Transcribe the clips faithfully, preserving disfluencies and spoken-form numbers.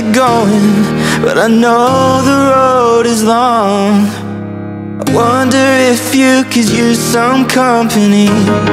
you're going, but I know the road is long. I wonder if you could use some company.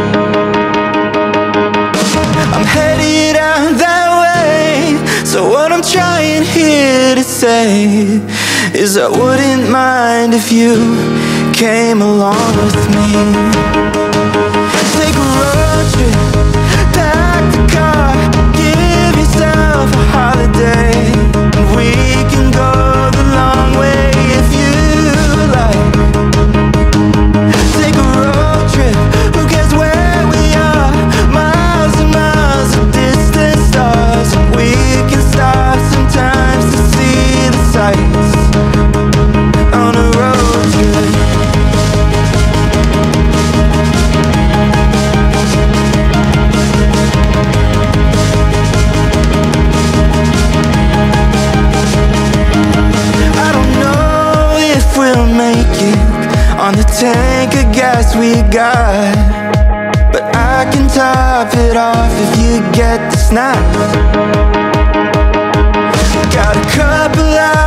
I'm headed out that way, so what I'm trying here to say is I wouldn't mind if you came along with me. Take a road trip, pack the car, give yourself a holiday, and we can go the long way if you like. Take a road trip, who cares where we are, miles and miles of distant stars, and we can stop sometimes to see the sights on a road trip. I don't know if we'll make it on the tank of gas we got, but I can top it off if you get the snacks. Got a couple hours